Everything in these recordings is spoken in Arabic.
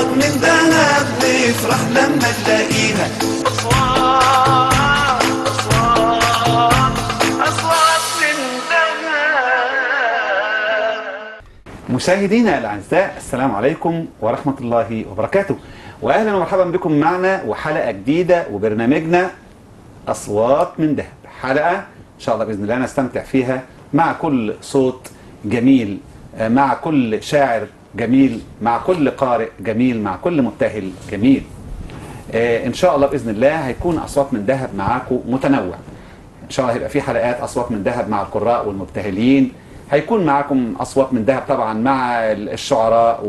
أصوات من ذهب نفرح لما نلاقيها. أصوات أصوات أصوات من ذهب. مشاهدينا الأعزاء، السلام عليكم ورحمة الله وبركاته، وأهلا ومرحبا بكم معنا وحلقة جديدة وبرنامجنا أصوات من ذهب. حلقة إن شاء الله بإذن الله نستمتع فيها مع كل صوت جميل، مع كل شاعر جميل، مع كل قارئ جميل، مع كل مبتهل جميل. إن شاء الله بإذن الله هيكون أصوات من ذهب معاكم متنوع. إن شاء الله هيبقى في حلقات أصوات من ذهب مع القراء والمبتهلين، هيكون معاكم أصوات من ذهب طبعا مع الشعراء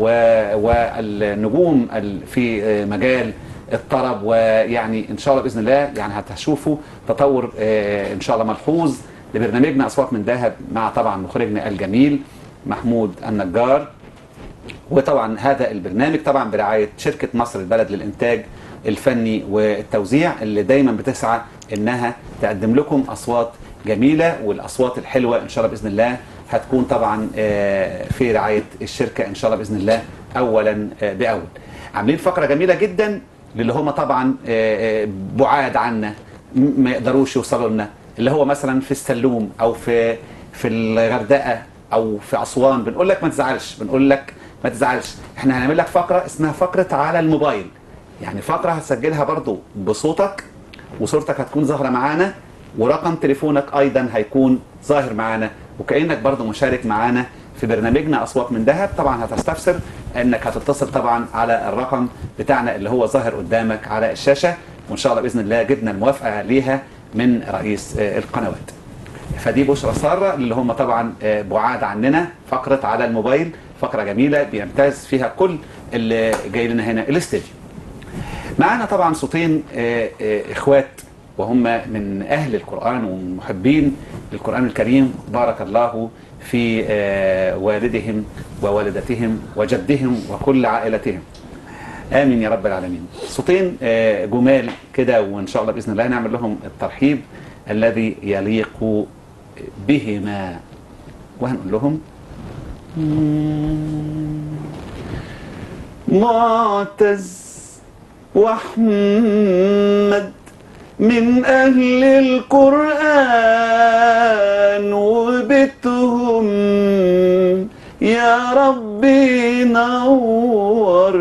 والنجوم في مجال الطرب، ويعني إن شاء الله بإذن الله يعني هتشوفوا تطور إن شاء الله ملحوظ لبرنامجنا أصوات من ذهب مع طبعا مخرجنا الجميل محمود النجار. وطبعا هذا البرنامج طبعا برعاية شركة مصر البلد للإنتاج الفني والتوزيع، اللي دايما بتسعى إنها تقدم لكم أصوات جميلة، والأصوات الحلوة إن شاء الله بإذن الله هتكون طبعا في رعاية الشركة إن شاء الله بإذن الله أولا بأول. عاملين فقرة جميلة جدا للي هم طبعا بعاد عنا ما يقدروش يوصلوا لنا، اللي هو مثلا في السلوم أو في الغردقة أو في أسوان. بنقول لك ما تزعلش، بنقول لك ما تزعلش، احنا هنعمل لك فقرة اسمها فقرة على الموبايل، يعني فقرة هتسجلها برضو بصوتك وصورتك هتكون ظاهرة معانا، ورقم تليفونك ايضا هيكون ظاهر معانا، وكأنك برضو مشارك معانا في برنامجنا أصوات من ذهب. طبعا هتستفسر انك هتتصل طبعا على الرقم بتاعنا اللي هو ظاهر قدامك على الشاشة، وان شاء الله بإذن الله جبنا الموافقة ليها من رئيس القنوات. فدي بشرى سارة اللي هم طبعا بعاد عننا. فقرة على الموبايل فقرة جميلة بيمتاز فيها كل اللي جاي لنا هنا الاستديو. معانا طبعا صوتين اخوات، وهم من اهل القرآن ومحبين القرآن الكريم، بارك الله في والدهم ووالدتهم وجدهم وكل عائلتهم، آمين يا رب العالمين. صوتين جمال كده، وإن شاء الله بإذن الله نعمل لهم الترحيب الذي يليق بهما، وهنقول لهم معتز وأحمد من أهل القرآن وبتهم، يا ربي نور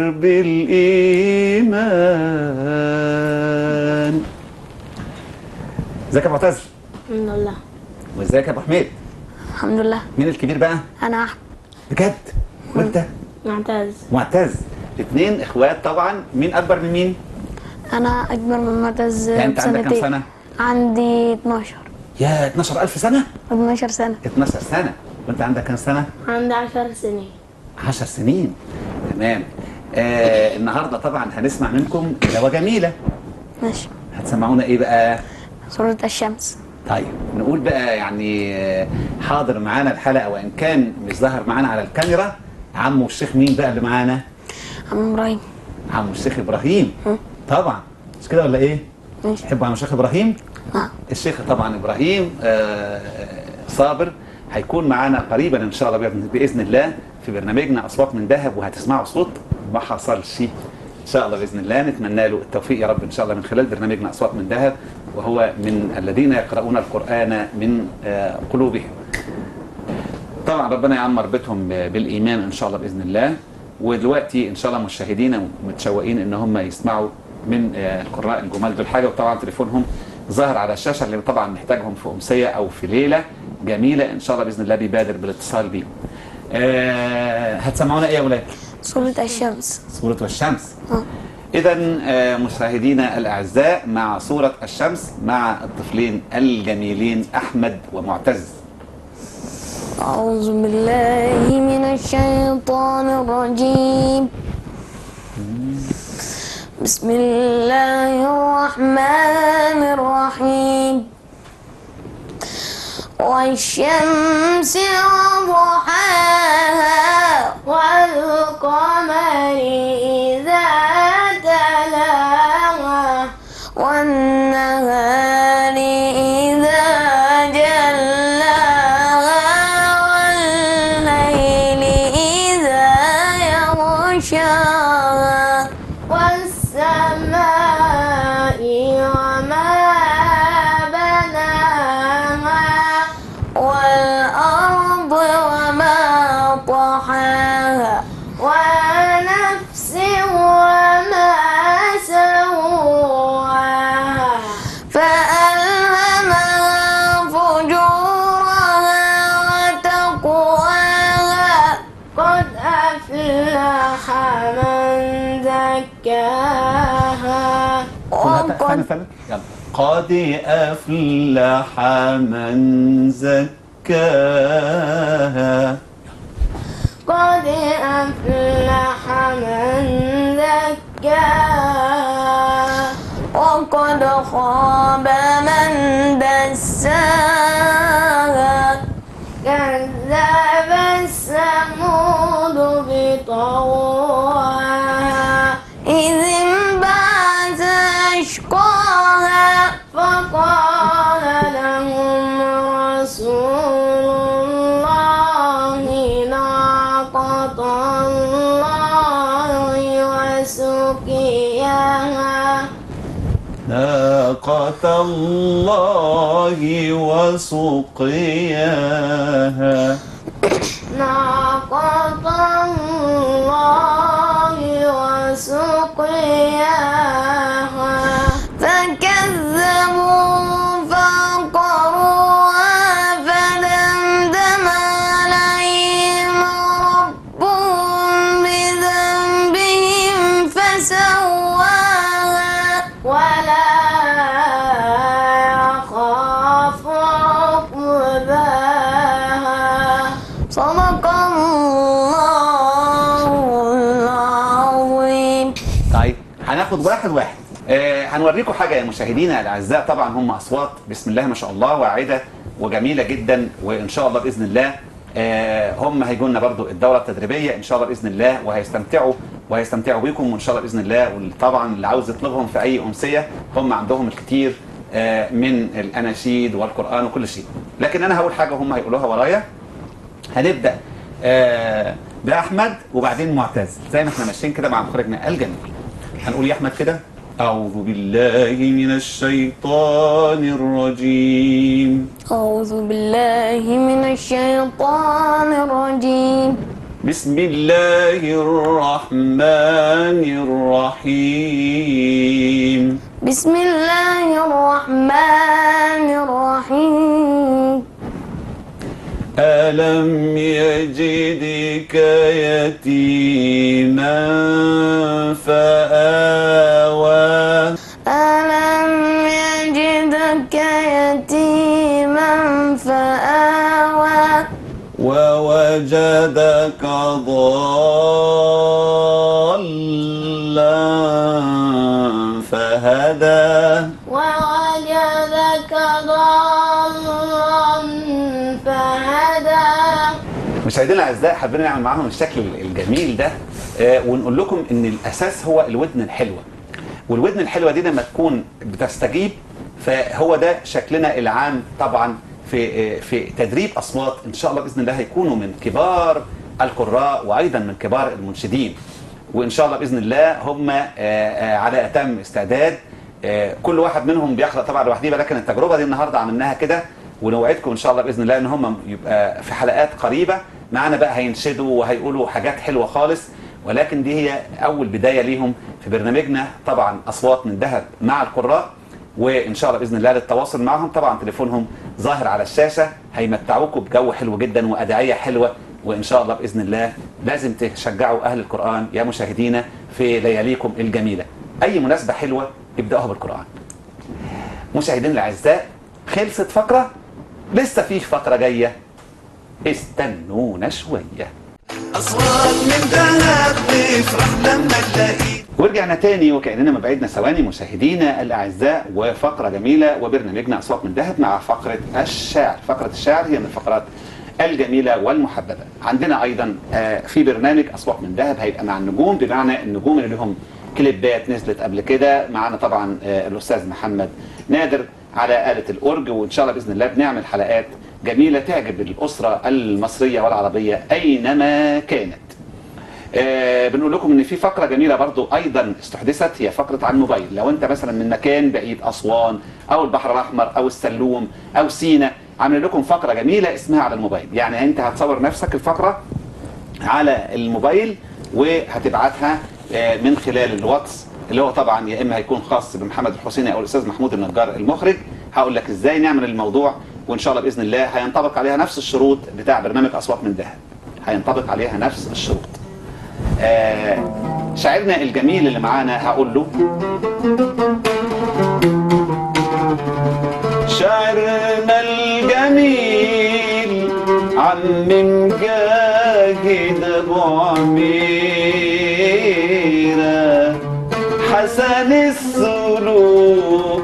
بالإيمان. ازيك يا معتز؟ الحمد لله. وازيك يا ابو حميد؟ الحمد لله. مين الكبير بقى؟ انا احمد. بجد؟ وانت؟ معتز. معتز. الاثنين اخوات طبعا. مين اكبر من مين؟ انا اكبر من معتز. يعني انت عندك كام سنه؟ عندي 12. يا 12000 سنه؟ 12 سنه. 12 سنه. وانت عندك كام سنه؟ عندي 10 سنين. 10 سنين. تمام. النهارده طبعا هنسمع منكم تلاوه جميله. ماشي. هتسمعونا ايه بقى؟ سورة الشمس. طيب نقول بقى يعني حاضر معانا الحلقه وان كان مش ظاهر معانا على الكاميرا، عمو الشيخ مين بقى اللي معانا؟ عم ابراهيم. عمو الشيخ ابراهيم. طبعا مش كده ولا ايه؟ ماشي. تحبوا عمو الشيخ ابراهيم؟ نعم. الشيخ طبعا ابراهيم صابر هيكون معانا قريبا ان شاء الله باذن الله في برنامجنا اصوات من ذهب، وهتسمعوا صوت ما حصلش ان شاء الله باذن الله. نتمنى له التوفيق يا رب ان شاء الله من خلال برنامجنا اصوات من ذهب، وهو من الذين يقرؤون القرآن من قلوبهم. طبعا ربنا يعمر بيتهم بالايمان ان شاء الله باذن الله. ودلوقتي ان شاء الله مشاهدينا متشوقين ان هم يسمعوا من القراء الجمال دول حاجه، وطبعا تليفونهم ظاهر على الشاشه اللي طبعا محتاجهم في امسيه او في ليله جميله ان شاء الله باذن الله بيبادر بالاتصال بيهم. هتسمعونا ايه يا ولاد؟ سورة الشمس. سورة الشمس. إذا مشاهدينا الأعزاء مع سورة الشمس مع الطفلين الجميلين أحمد ومعتز. أعوذ بالله من الشيطان الرجيم. بسم الله الرحمن الرحيم. والشمس وضحاها والقمر إذا تلاها والنهار إذا جلاها والليل إذا يغشاها احنا ثلاث. يلا. قد أفلح من زكاها. قد أفلح من زكاها وقد خاب من دساها كذب الثمود بطغواها إذ انبعث أشقاها فقال لهم رسول الله ناقة الله وسقياها ناقة الله وسقياها. ناقة الله وسقياها فكذبوا فعقروها فدمدم عليهم ربهم بذنبهم فسواها ولا يخاف عقباها. صدق الله العظيم. طيب هناخد واحد واحد. هنوريكم حاجة يا مشاهدينا الأعزاء. طبعا هم أصوات بسم الله ما شاء الله واعدة وجميلة جدا، وإن شاء الله بإذن الله هم هيجوا لنا برضو الدورة التدريبية إن شاء الله بإذن الله، وهيستمتعوا بيكم وإن شاء الله بإذن الله. وطبعا اللي عاوز يطلبهم في أي أمسية هم عندهم الكثير من الأناشيد والقرآن وكل شيء. لكن أنا هقول حاجة هم هيقولوها ورايا. هنبدأ بأحمد وبعدين معتز زي ما احنا ماشيين كده مع مخرجنا الجميل. هنقول يا أحمد كده: أعوذ بالله من الشيطان الرجيم. أعوذ بالله من الشيطان الرجيم. بسم الله الرحمن الرحيم. بسم الله الرحمن الرحيم. ألم يجدك يتيما فآوى. ألم يجدك يتيما فآوى ووجدك ضالا فهدى. ووجدك ضالا فهدى. مشاهدينا الاعزاء، حابين نعمل معاهم الشكل الجميل ده ونقول لكم ان الاساس هو الودن الحلوه، والودن الحلوه دي لما تكون بتستجيب فهو ده شكلنا العام. طبعا في تدريب اصوات ان شاء الله باذن الله هيكونوا من كبار القراء وايضا من كبار المنشدين، وان شاء الله باذن الله هم على اتم استعداد. كل واحد منهم بيقرا طبعا لوحده، لكن التجربه دي النهارده عملناها كده، ونوعدكم ان شاء الله باذن الله ان هم يبقى في حلقات قريبه معانا بقى هينشدوا وهيقولوا حاجات حلوه خالص. ولكن دي هي اول بدايه ليهم في برنامجنا طبعا اصوات من ذهب مع القراء، وان شاء الله باذن الله للتواصل معهم طبعا تليفونهم ظاهر على الشاشه. هيمتعوكم بجو حلو جدا وادعيه حلوه، وان شاء الله باذن الله لازم تشجعوا اهل القران يا مشاهدينا في لياليكم الجميله. اي مناسبه حلوه ابداوها بالقران. مشاهدينا الاعزاء، خلصت فقره، لسه في فقره جايه، استنونا شويه. أصوات من ذهب نفرح لما نلاقيه. ورجعنا تاني وكأننا ما بعدنا ثواني مشاهدينا الأعزاء، وفقرة جميلة وبرنامجنا أصوات من ذهب مع فقرة الشعر. فقرة الشعر هي من الفقرات الجميلة والمحببة. عندنا أيضا في برنامج أصوات من ذهب هيبقى مع النجوم، بمعنى النجوم اللي لهم كليبات نزلت قبل كده. معانا طبعا الأستاذ محمد نادر على آلة الأورج، وإن شاء الله بإذن الله بنعمل حلقات جميلة تعجب الأسرة المصرية والعربية أينما كانت. بنقول لكم ان في فقره جميله برضو ايضا استحدثت، هي فقره عن الموبايل. لو انت مثلا من مكان بعيد، اسوان او البحر الاحمر او السلوم او سينا، عامل لكم فقره جميله اسمها على الموبايل. يعني انت هتصور نفسك الفقره على الموبايل وهتبعتها من خلال الواتس، اللي هو طبعا يا اما هيكون خاص بمحمد الحسيني او الاستاذ محمود النجار المخرج. هقول لك ازاي نعمل الموضوع، وان شاء الله باذن الله هينطبق عليها نفس الشروط بتاع برنامج اصوات من ذهب، هينطبق عليها نفس الشروط. شاعرنا الجميل اللي معانا هقول له: شاعرنا الجميل عم مجاهد ابو عميرة، حسن السلوك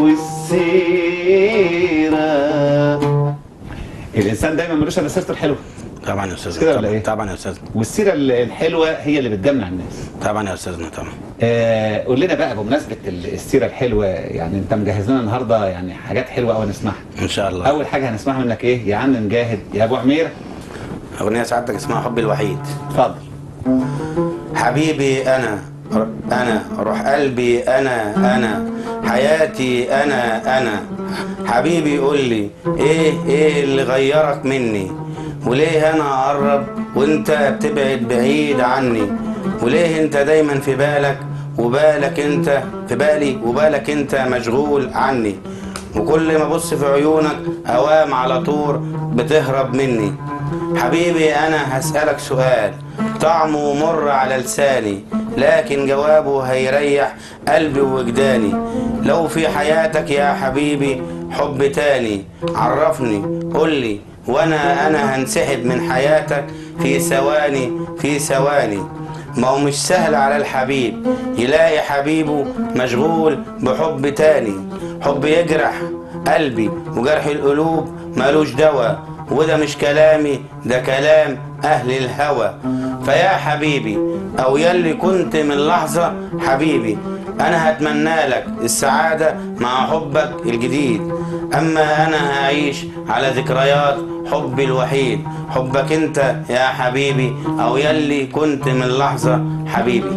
والسيرة. الانسان دايما ملوش الا سيرته الحلوه. طبعا يا استاذ. كده ولا ايه؟ طبعا يا استاذ. والسيره الحلوه هي اللي بتجمع الناس. طبعا يا استاذنا طبعا. قول لنا بقى بمناسبه السيره الحلوه، يعني انت مجهز لنا النهارده يعني حاجات حلوه قوي نسمعها. ان شاء الله. اول حاجه هنسمعها منك ايه يا عم مجاهد يا ابو عمير؟ اغنيه سعادتك اسمها حبي الوحيد. اتفضل. حبيبي انا روح قلبي انا حياتي انا حبيبي قول لي ايه اللي غيرك مني، وليه انا اقرب وانت بتبعد بعيد عني، وليه انت دايما في بالك وبالك انت في بالي وبالك انت مشغول عني، وكل ما ابص في عيونك اوام على طول بتهرب مني. حبيبي انا هسألك سؤال طعمه مر على لساني، لكن جوابه هيريح قلبي ووجداني. لو في حياتك يا حبيبي حب تاني عرفني قولي، وانا هنسحب من حياتك في ثواني. ما هو مش سهل على الحبيب يلاقي حبيبه مشغول بحب تاني، حب يجرح قلبي وجرح القلوب مالوش دوا، وده مش كلامي ده كلام أهل الهوى. فيا حبيبي أو يلي كنت من لحظة حبيبي، أنا هتمنى لك السعادة مع حبك الجديد، أما أنا هعيش على ذكريات حبي الوحيد، حبك أنت يا حبيبي أو يلي كنت من لحظة حبيبي.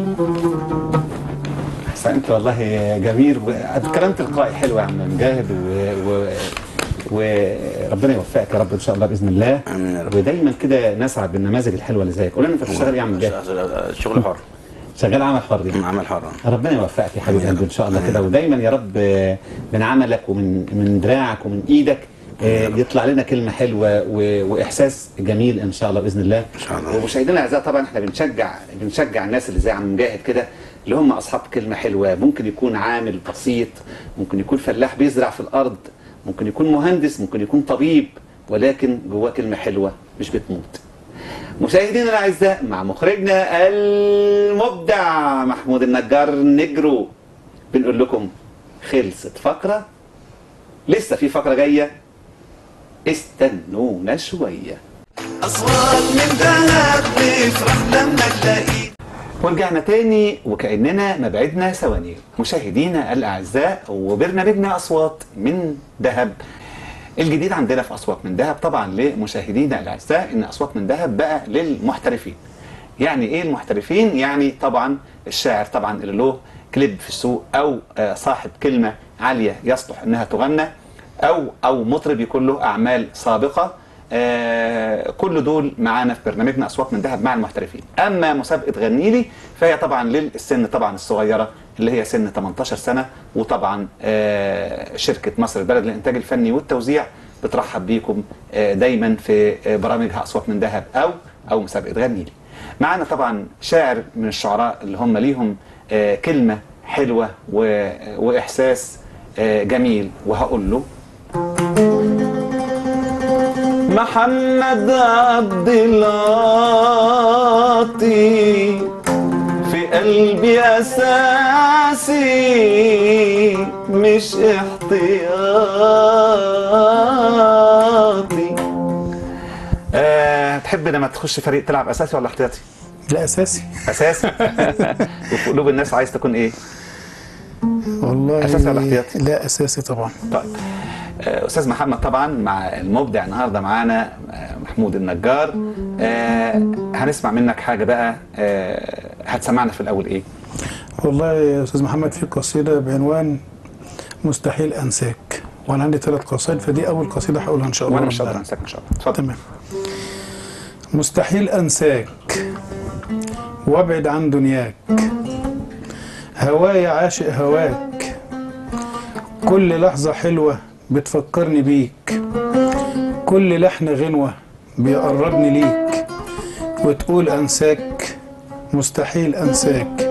احسنت والله جميل، كلام تلقائي حلو يا عم مجاهد، وربنا يوفقك يا رب ان شاء الله باذن الله. امين يا رب. ودايما كده نسعد بالنماذج الحلوه اللي زيك. قول لنا انت بتشتغل ايه يا عم مجاهد؟ شغل حر. شغال عمل حر يعني. عمل حر. ربنا يوفقك يا حبيب قلبي ان شاء الله كده، ودايما يا رب من عملك ومن دراعك ومن ايدك يطلع لنا كلمه حلوه واحساس جميل ان شاء الله باذن الله. ان شاء الله. ومشاهدينا الاعزاء طبعا احنا بنشجع الناس اللي زي عم مجاهد كده، اللي هم اصحاب كلمه حلوه. ممكن يكون عامل بسيط، ممكن يكون فلاح بيزرع في الارض، ممكن يكون مهندس، ممكن يكون طبيب، ولكن جواه كلمه حلوه مش بتموت. مشاهدينا الاعزاء مع مخرجنا المبدع محمود النجار نجرو بنقول لكم خلصت فقره، لسه في فقره جايه، استنونا شويه. أصوات من ذهب نفرح لما نلاقيه. ورجعنا تاني وكأننا ما بعدنا ثواني. مشاهدينا الأعزاء وبرنامجنا أصوات من ذهب الجديد عندنا في أصوات من ذهب، طبعا لمشاهدينا الأعزاء إن أصوات من ذهب بقى للمحترفين. يعني إيه المحترفين؟ يعني طبعا الشاعر طبعا اللي له كليب في السوق، أو صاحب كلمة عالية يصلح إنها تغنى، أو مطرب يكون له أعمال سابقة. كل دول معانا في برنامجنا أصوات من ذهب مع المحترفين. أما مسابقة غنيلي فهي طبعا للسن طبعا الصغيرة اللي هي سن 18 سنة، وطبعا شركة مصر البلد للإنتاج الفني والتوزيع بترحب بيكم دايما في برامجها أصوات من ذهب أو مسابقة غنيلي. معانا طبعا شاعر من الشعراء اللي هم ليهم كلمة حلوة وإحساس جميل، وهقول له: محمد عبد العاطي في قلبي أساسي مش احتياطي. تحب لما تخش فريق تلعب أساسي ولا احتياطي؟ لا أساسي. أساسي؟ وفي قلوب الناس عايز تكون إيه؟ والله أساسي ولا احتياطي؟ لا أساسي طبعا. طيب أستاذ محمد طبعا مع المبدع النهارده معانا محمود النجار. هنسمع منك حاجة بقى، هتسمعنا في الأول إيه؟ والله يا أستاذ محمد في قصيدة بعنوان مستحيل أنساك، وأنا عندي 3 قصائد، فدي أول قصيدة هقولها إن شاء الله. وأنا مش هقدر أنساك إن شاء الله. اتفضل. تمام. مستحيل أنساك وابعد عن دنياك، هوايا عاشق هواك، كل لحظة حلوة بتفكرني بيك، كل لحن غنوة بيقربني ليك، وتقول أنساك مستحيل أنساك،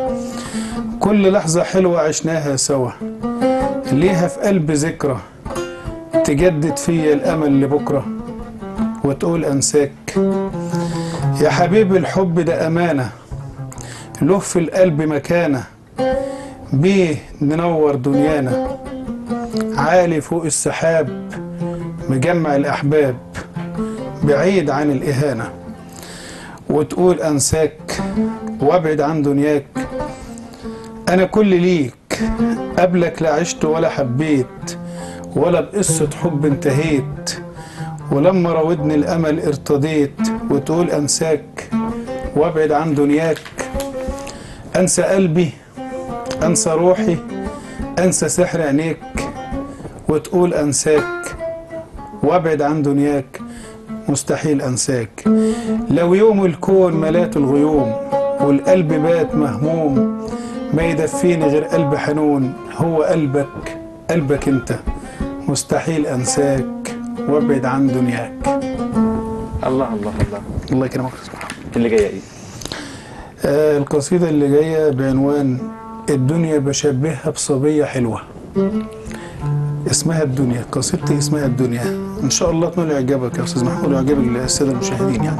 كل لحظة حلوة عشناها سوا ليها في قلبي ذكرى تجدد فيا الأمل لبكرة وتقول أنساك. يا حبيبي الحب ده أمانة له في القلب مكانة بيه ننور دنيانا عالي فوق السحاب مجمع الأحباب بعيد عن الإهانة وتقول أنساك وابعد عن دنياك. أنا كل ليك قبلك لا عشت ولا حبيت ولا بقصة حب انتهيت ولما راودني الأمل ارتضيت وتقول أنساك وابعد عن دنياك. أنسى قلبي أنسى روحي أنسى سحر عينيك وتقول أنساك وابعد عن دنياك مستحيل أنساك. لو يوم الكون ملات الغيوم والقلب بات مهموم ما يدفيني غير قلب حنون هو قلبك انت مستحيل أنساك وابعد عن دنياك. الله الله الله. الله يكرمك. اللي جايه ايه؟ القصيدة اللي جاية بعنوان الدنيا بشبهها بصبية حلوة. اسمها الدنيا، قصيدتي اسمها الدنيا. ان شاء الله تنال اعجابك يا استاذ محمود واعجاب الساده المشاهدين. يعني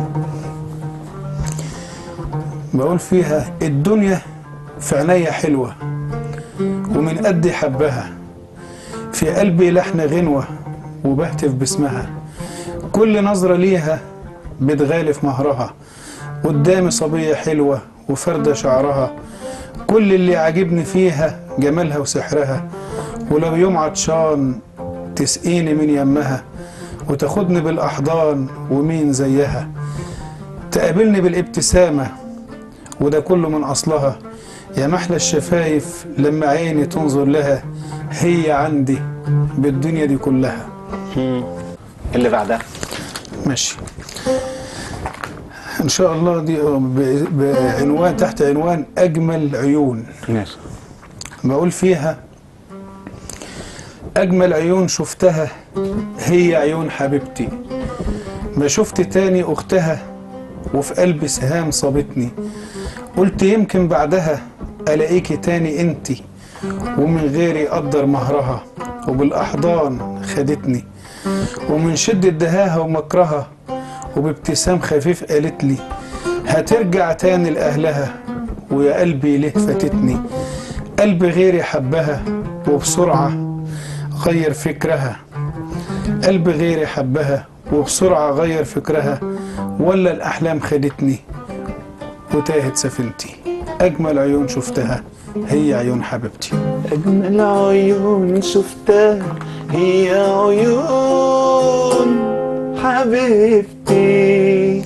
بقول فيها الدنيا في عينيا حلوة ومن قد حبها في قلبي لحن غنوة وبهتف باسمها كل نظرة ليها بتغالف مهرها قدامي صبية حلوة وفردة شعرها كل اللي عاجبني فيها جمالها وسحرها ولو يوم عطشان تسقيني من يمها وتاخدني بالأحضان ومين زيها تقابلني بالابتسامة وده كله من أصلها يا محلى الشفايف لما عيني تنظر لها هي عندي بالدنيا دي كلها. اللي بعدها ماشي ان شاء الله دي بعنوان تحت عنوان اجمل عيون. ماشي. بقول فيها اجمل عيون شفتها هي عيون حبيبتي ما شفت تاني اختها وفي قلبي سهام صابتني قلت يمكن بعدها الاقيكي تاني انتي ومن غيري قدر مهرها وبالاحضان خدتني ومن شدة دهاها ومكرها وبابتسام خفيف قالت لي هترجع تاني لأهلها ويا قلبي ليه فاتتني قلبي غيري حبها وبسرعة غير فكرها قلبي غيري حبها وبسرعة غير فكرها ولا الأحلام خدتني وتاهت سفينتي أجمل عيون شفتها هي عيون حبيبتي. أجمل عيون شفتها هي عيون حبيبتي.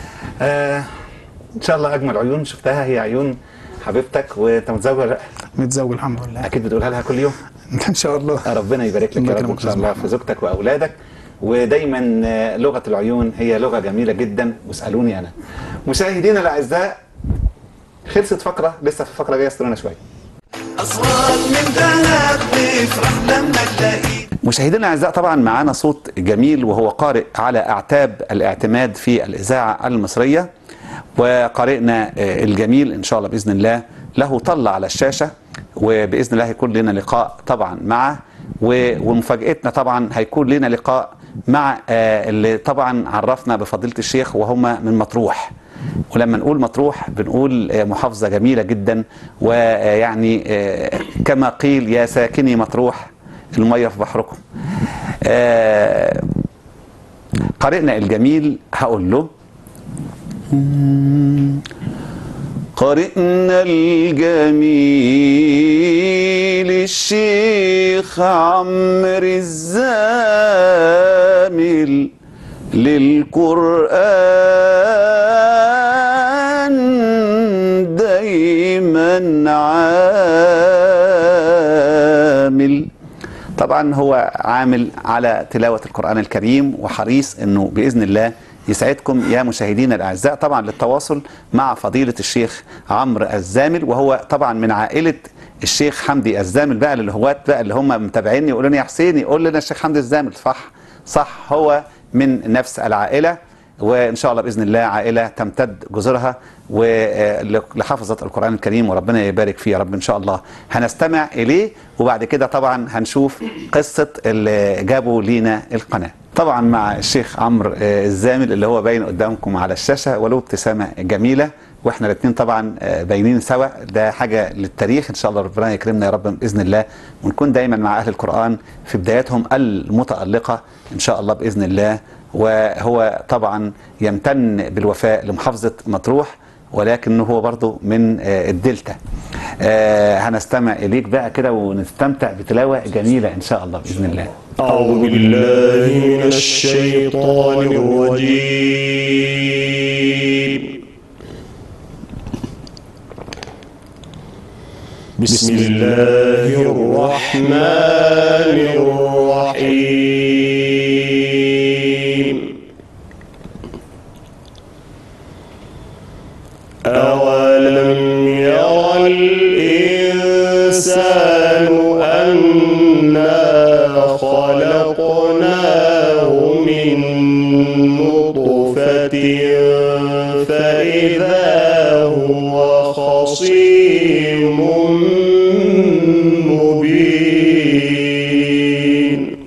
إن شاء الله أجمل عيون شفتها هي عيون حبيبتك. وأنت متزوج ولا لأ؟ متزوج الحمد لله. أكيد بتقولها لها كل يوم؟ إن شاء الله. ربنا يبارك لك يا رب إن شاء الله في زوجتك وأولادك. ودايما لغة العيون هي لغة جميلة جدا. واسألوني أنا. مشاهدينا الأعزاء خلصت فقرة، لسه في فقرة جاية استنونا شوية. أصوات من ذهب نفرح لما نلاقيه. مشاهدينا الاعزاء طبعا معانا صوت جميل وهو قارئ على اعتاب الاعتماد في الاذاعه المصريه، وقارئنا الجميل ان شاء الله باذن الله له طلة على الشاشه، وباذن الله هيكون لنا لقاء طبعا معه، ومفاجاتنا طبعا هيكون لنا لقاء مع اللي طبعا عرفنا بفضيله الشيخ وهم من مطروح. ولما نقول مطروح بنقول محافظه جميله جدا، ويعني كما قيل يا ساكني مطروح المية في بحركم. قارئنا الجميل هقول له قارئنا الجميل الشيخ عمرو الزامل للقرآن دايما عامل. طبعا هو عامل على تلاوة القرآن الكريم وحريص انه بإذن الله يسعدكم يا مشاهدينا الأعزاء طبعا للتواصل مع فضيلة الشيخ عمرو الزامل، وهو طبعا من عائلة الشيخ حمدي الزامل. بقى للهواة بقى اللي هم متابعيني يقولوا لي يا حسين يقول لنا الشيخ حمدي الزامل، صح هو من نفس العائلة، وإن شاء الله بإذن الله عائلة تمتد جذورها ولحافظة القرآن الكريم، وربنا يبارك فيه يا رب إن شاء الله. هنستمع إليه وبعد كده طبعا هنشوف قصة اللي جابوا لينا القناة، طبعا مع الشيخ عمرو الزامل اللي هو باين قدامكم على الشاشة، وله ابتسامة جميلة، واحنا الاثنين طبعا باينين سوا. ده حاجة للتاريخ ان شاء الله، ربنا يكرمنا يا رب بإذن الله، ونكون دايما مع أهل القرآن في بداياتهم المتألقة ان شاء الله بإذن الله. وهو طبعا يمتن بالوفاء لمحافظة مطروح، ولكنه هو برضه من الدلتا. هنستمع إليك بقى كده ونستمتع بتلاوة جميلة إن شاء الله بإذن الله. أعوذ بالله من الشيطان الرجيم. بسم الله الرحمن الرحيم. أولم ير الإنسان أنا خلقناه من نطفة فإذا هو خصيم مبين.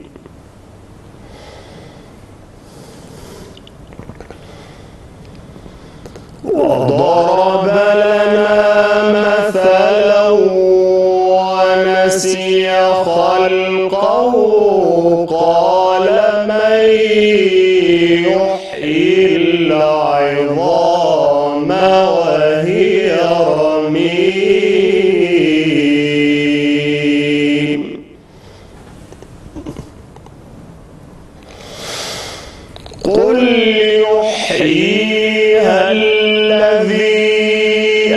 وضرب لنا مثلا ونسي خلقه قال من يحيي العظام وهي رميم. قل يحييها الذي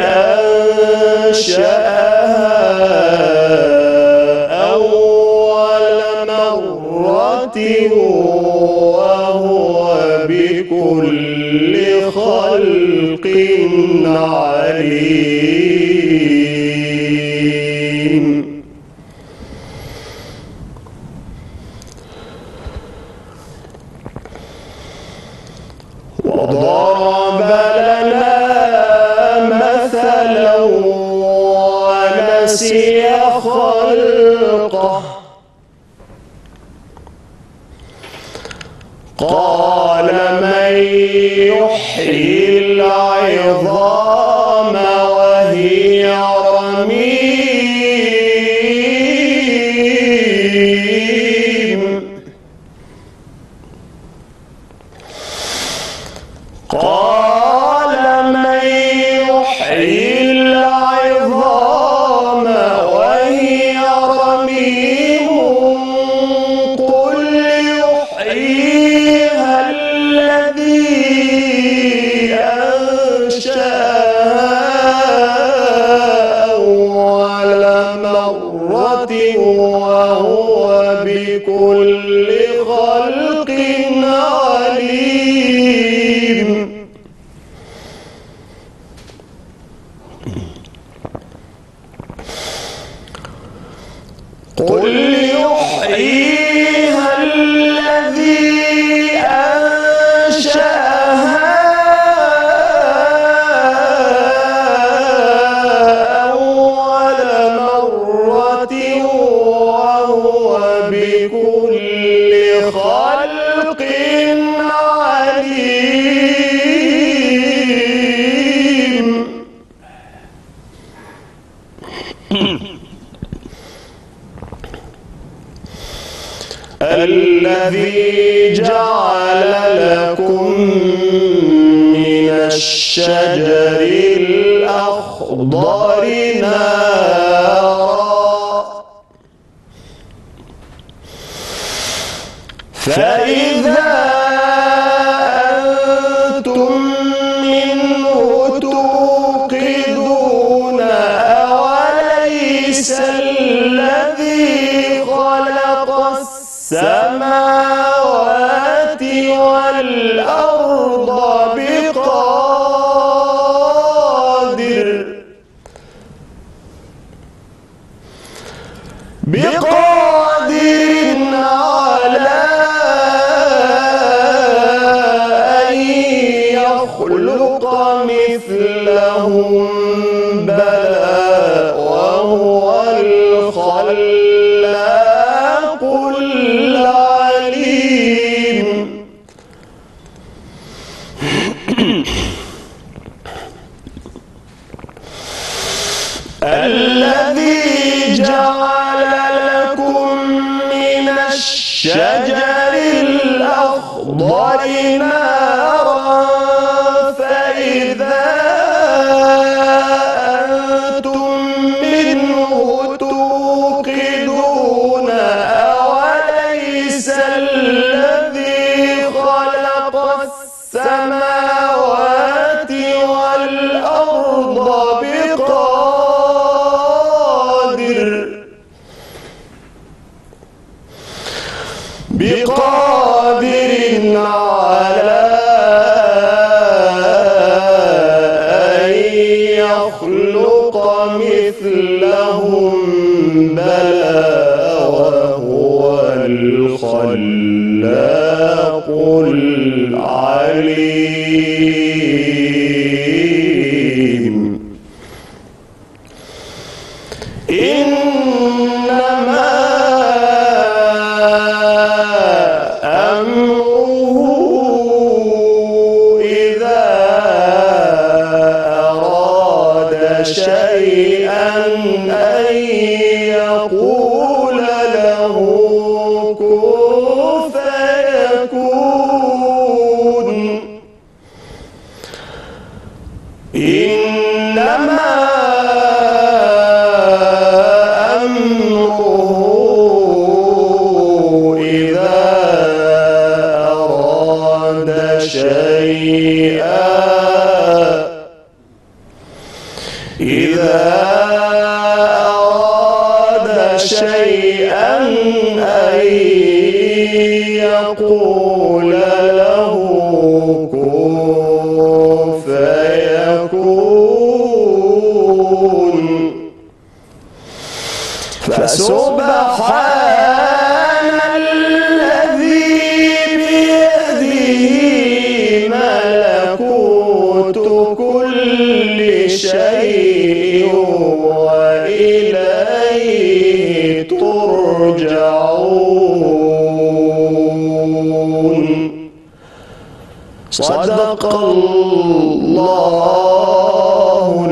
أنشأها أول مرة وهو بكل خلق عليم. وضرب لنا مثلا ونسي خلقه قال من يحيي العظام وهي رميم. قال من يحيي العظام وهي رميم. قل يحييها الذي أنشأها أول مرة وهو بكل خلق عليم. قل يحييها الذي أنشأها أول مرة وهو بكل خلق عليم. الذي جعل لكم من الشجر الأخضر نارا فإذا أنتم منه توقدون أوليس الذي خلق السماوات والأرض بقادر بلى وهو الخلاق العليم. الذي جعل لكم من الشجر الأخضر نارا فإذا أنتم منه توقدون. أوليس الذي خلق السماوات والأرض بقادر على أن يخلق مثلهم بلى وهو الخلاق العليم. إنما أمره إذا أراد شيئا أن يقول له كن فيكون. إنما أمره إذا أراد شيئا أن يقول له كن فيكون. فسبحان الذي بيده ملكوت كل شيء وإليه ترجعون. صدق الله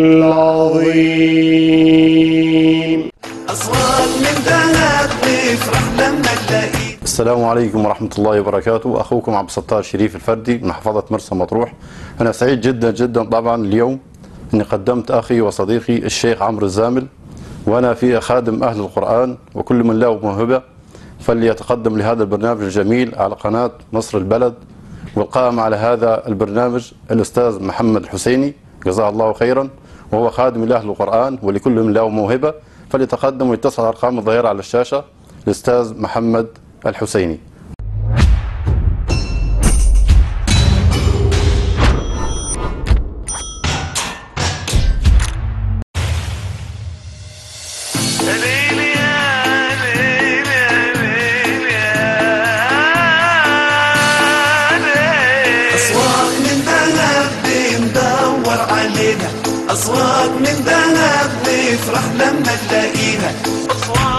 العظيم. أصوات من ذهب نفرح لما نلاقيها. السلام عليكم ورحمة الله وبركاته. أخوكم عبد الستار شريف الفردي من محافظة مرسى مطروح. أنا سعيد جدا جدا طبعا اليوم أني قدمت أخي وصديقي الشيخ عمرو الزامل، وأنا في خادم أهل القرآن، وكل من له موهبة فليتقدم لهذا البرنامج الجميل على قناة مصر البلد. والقائم على هذا البرنامج الأستاذ محمد الحسيني جزاه الله خيرا، وهو خادم لأهل القرآن ولكل من له موهبة فليتقدم ويتصل على الأرقام الظاهرة على الشاشة. الأستاذ محمد الحسيني. أصوات من ذهب نفرح لما نلاقيها.